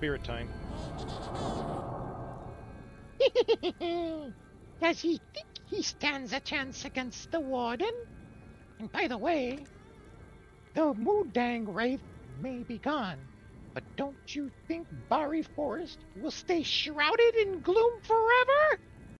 spirit time. Does he think he stands a chance against the warden? And by the way, the Moodang Wraith may be gone, but don't you think Bari Forest will stay shrouded in gloom forever?